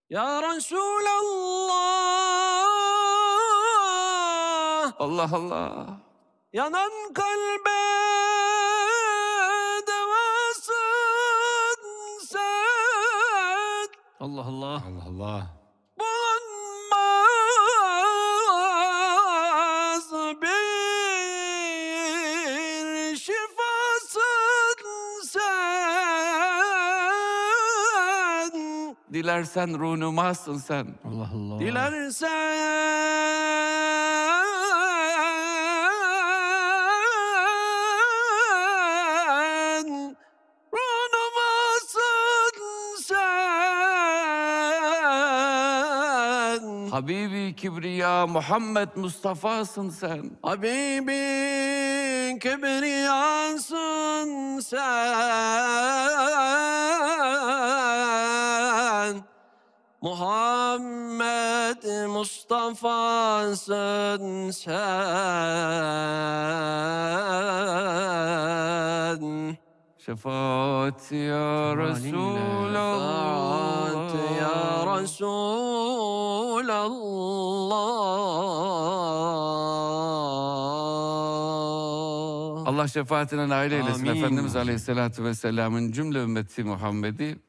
Ya Resulallah, Allah Allah. yanan kalbe devasın sen. Allah Allah. Allah Allah. Bulunmaz bir şifasın sen. Dilersen ruhnumasın sen. Allah Allah. Dilersen runumasın sen. Habibi Kibriya Muhammed Mustafa'sın sen. Habibi kibriyasın sen. Muhammed Mustafa'sın sen. Şefaat ya Resulallah. Şefaat ya Resulallah. Allah şefaatine nail eylesin. Amin. Efendimiz Aleyhisselatü Vesselam'ın cümle ümmeti Muhammed'i